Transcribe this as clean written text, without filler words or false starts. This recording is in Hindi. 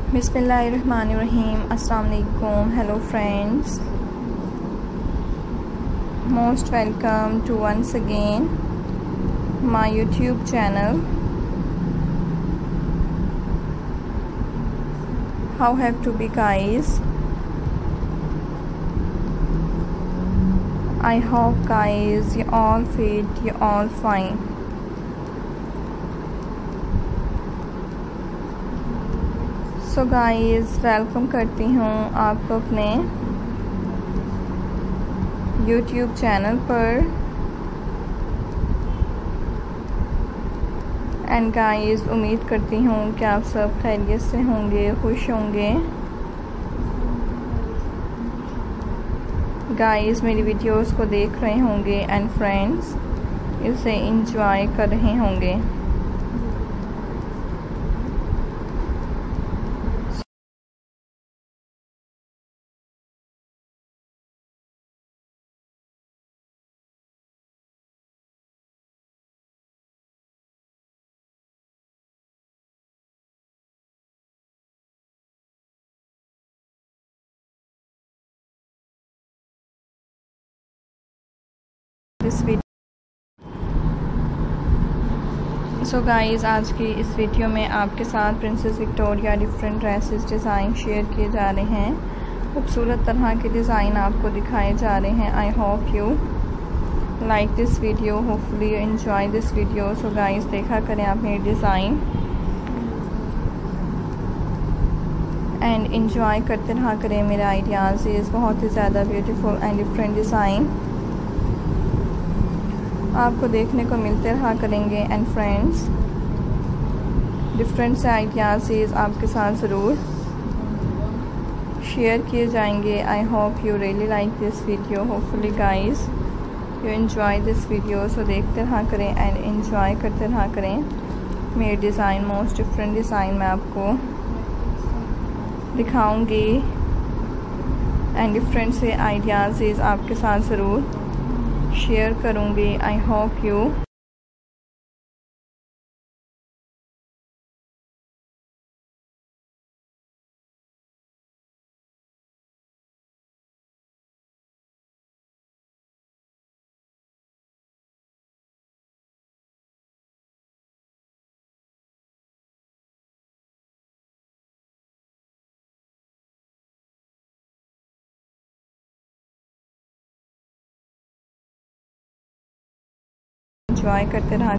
बिस्मिल्लाहिर्रहमानिर्रहीम। अस्सलाम वालेकुम। Hello friends, most welcome to once again my YouTube channel. How have to be guys? I hope guys you all fit, you all fine. So guys welcome करती हूँ आपको अपने YouTube चैनल पर। एंड गाइस उम्मीद करती हूँ कि आप सब खैरियत से होंगे, खुश होंगे। गाइस मेरी वीडियोस को देख रहे होंगे एंड फ्रेंड्स इसे एंजॉय कर रहे होंगे। सो गाइस आज की इस वीडियो में आपके साथ princess Victoria different dresses design share किए जा रहे हैं। खूबसूरत तरह के डिज़ाइन आपको दिखाए जा रहे हैं। I hope you like this video, hopefully you enjoy this video. So guys देखा करें आप मेरे डिज़ाइन एंड एंजॉय करते रहा करें मेरे आइडियाज़। बहुत ही ज़्यादा ब्यूटीफुल एंड डिफरेंट डिज़ाइन आपको देखने को मिलते रहा करेंगे। एंड फ्रेंड्स डिफरेंट से आइडियाज़ आपके साथ ज़रूर शेयर किए जाएंगे। I hope you really like this video, hopefully guys you enjoy this video. So देखते रहा करें एंड एंजॉय करते रहा करें मेरे डिज़ाइन। मोस्ट डिफरेंट डिज़ाइन मैं आपको दिखाऊंगी एंड डिफरेंट से आइडियाज़ आपके साथ ज़रूर शेयर करूंगी। आई होप यू एंजॉय करते रहा